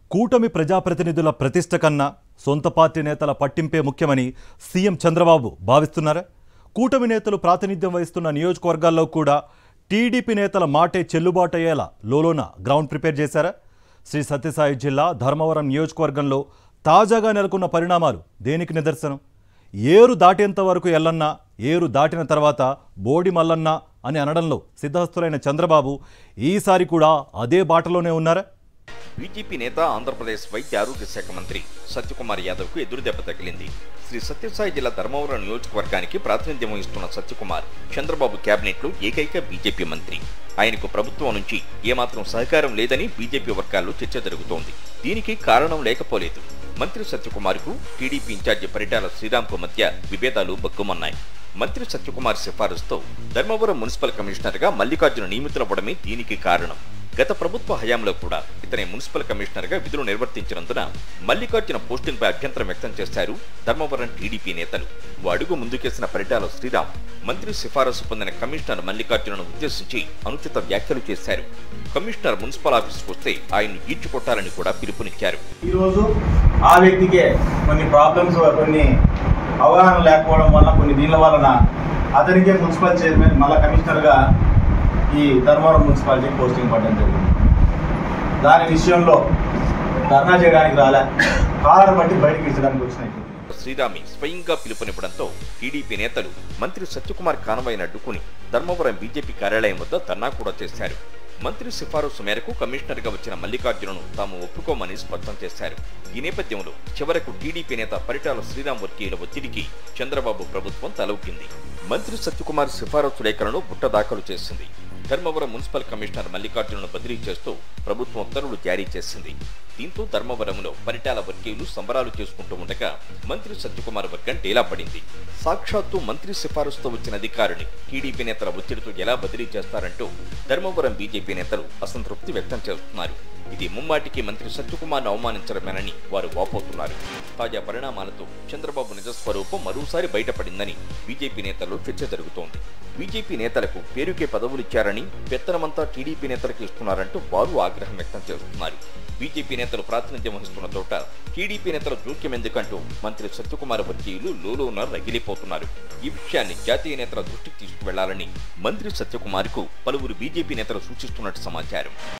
కూటమి ప్రజాప్రతినిధుల ప్రతిష్ట కన్నా సొంత పార్టీ నేతల పట్టింపే ముఖ్యమని సీఎం చంద్రబాబు భావిస్తున్నారా? కూటమి నేతలు ప్రాతినిధ్యం వహిస్తున్న నియోజకవర్గాల్లో కూడా టీడీపీ నేతల మాటే చెల్లుబాటు అయ్యేలా లోలోన గ్రౌండ్ ప్రిపేర్ చేశారా? శ్రీ సత్యసాయి జిల్లా ధర్మవరం నియోజకవర్గంలో తాజాగా నెలకొన్న పరిణామాలు దేనికి నిదర్శనం? ఏరు దాటేంత వరకు ఎల్లన్నా, ఏరు దాటిన తర్వాత బోడి మల్లన్న అని అనడంలో సిద్ధహస్తులైన చంద్రబాబు ఈసారి కూడా అదే బాటలోనే ఉన్నారా? బీజేపీ నేత ఆంధ్రప్రదేశ్ వైద్య ఆరోగ్య శాఖ మంత్రి సత్యకుమార్ యాదవ్కు ఎదురుదెబ్బ తగిలింది. శ్రీ సత్యసాయి జిల్లా ధర్మవరం నియోజకవర్గానికి ప్రాతినిధ్యం వహిస్తున్న సత్యకుమార్ చంద్రబాబు కేబినెట్లో ఏకైక బీజేపీ మంత్రి. ఆయనకు ప్రభుత్వం నుంచి ఏమాత్రం సహకారం లేదని బీజేపీ వర్గాల్లో చర్చ జరుగుతోంది. దీనికి కారణం లేకపోలేదు. మంత్రి సత్యకుమార్కు టీడీపీ ఇన్ఛార్జి పరిటాల శ్రీరామ్కు మధ్య విభేదాలు బగ్గుమన్నాయి. మంత్రి సత్యకుమార్ సిఫారసుతో ధర్మవరం మున్సిపల్ కమిషనర్గా మల్లికార్జున నియమితులవ్వడమే దీనికి కారణం. గత ప్రభుత్వ హయాంలో కూడా ఇతనే మున్సిపల్ కమిషనర్గా విధులు నిర్వర్తించినందున మల్లికార్జున పోస్టింగ్పై అభ్యంతరం వ్యక్తం చేశారు ధర్మవరం టీడీపీ నేతలు. ఓ అడుగు ముందుకేసిన పరిటాల శ్రీరామ్ మంత్రి సిఫారసు పొందిన కమిషనర్ మల్లికార్జునను ఉద్దేశించి అనుచిత వ్యాఖ్యలు చేశారు. కమిషనర్ మున్సిపల్ ఆఫీసుకు వస్తే ఆయన్ను ఈడ్చుకొట్టాలని కూడా పిలుపునిచ్చారు. ఈరోజు ఆ వ్యక్తికే కొన్ని ప్రాబ్లమ్స్, కొన్ని అవగాహన లేకపోవడం వల్ల, కొన్ని దీనిల వలన అతనికే మున్సిపల్ చైర్మన్ మళ్ళా కమిషనర్గా ఈ ధర్మవరం మున్సిపాలిటీ పోస్టింగ్ పడడం జరిగింది. దాని విషయంలో ధర్నా చేయడానికి రాలే, కారణం బట్టి బయటకు ఇచ్చడానికి వచ్చినాయి. శ్రీరామి స్వయంగా పిలుపునివ్వడంతో టీడీపీ నేతలు మంత్రి సత్యకుమార్ కాన్వాయ్ను అడ్డుకుని ధర్మవరం బీజేపీ కార్యాలయం వద్ద ధర్నా కూడా చేశారు. మంత్రి సిఫారసు మేరకు కమిషనర్గా వచ్చిన మల్లికార్జునను తాము ఒప్పుకోమని స్పష్టం చేశారు. ఈ నేపథ్యంలో చివరకు టీడీపీ నేత పరిటాల శ్రీరామ్ వర్గీయుల ఒత్తిడికి చంద్రబాబు ప్రభుత్వం తలూపింది. మంత్రి సత్యకుమార్ సిఫారసు లేఖలను బుట్ట దాఖలు చేసింది. ధర్మవరం మున్సిపల్ కమిషనర్ మల్లికార్జునను బదిలీ చేస్తూ ప్రభుత్వం ఉత్తర్వులు జారీ చేసింది. దీంతో ధర్మవరంలో పరిటాల వర్గీయులు సంబరాలు చేసుకుంటూ ఉండగా మంత్రి సత్యకుమార్ వర్గం డేలా పడింది. సాక్షాత్తు మంత్రి సిఫారసుతో వచ్చిన అధికారిని టీడీపీ నేతల ఒత్తిడితో ఎలా బదిలీ చేస్తారంటూ ధర్మవరం బీజేపీ నేతలు అసంతృప్తి వ్యక్తం చేస్తున్నారు. ఇది ముమ్మాటికి మంత్రి సత్యకుమార్ను అవమానించడమేనని వారు వాపోతున్నారు. తాజా పరిణామాలతో చంద్రబాబు నిజస్వరూపం మరోసారి బయటపడిందని బీజేపీ నేతల్లో చర్చ జరుగుతోంది. బీజేపీ నేతలకు పేరుకే పదవులిచ్చారని, పెత్తనమంతా టీడీపీ నేతలకు ఇస్తున్నారంటూ వారు ఆగ్రహం వ్యక్తం చేస్తున్నారు. బీజేపీ నేతలు ప్రాతినిధ్యం వహిస్తున్న చోట టీడీపీ నేతల జోక్యం ఎందుకంటూ మంత్రి సత్యకుమార్ వర్గీయులు లోలోన రగిలిపోతున్నారు. ఈ విషయాన్ని జాతీయ నేతల దృష్టికి తీసుకువెళ్లాలని మంత్రి సత్యకుమార్కు పలువురు బీజేపీ నేతలు సూచిస్తున్నట్టు సమాచారం.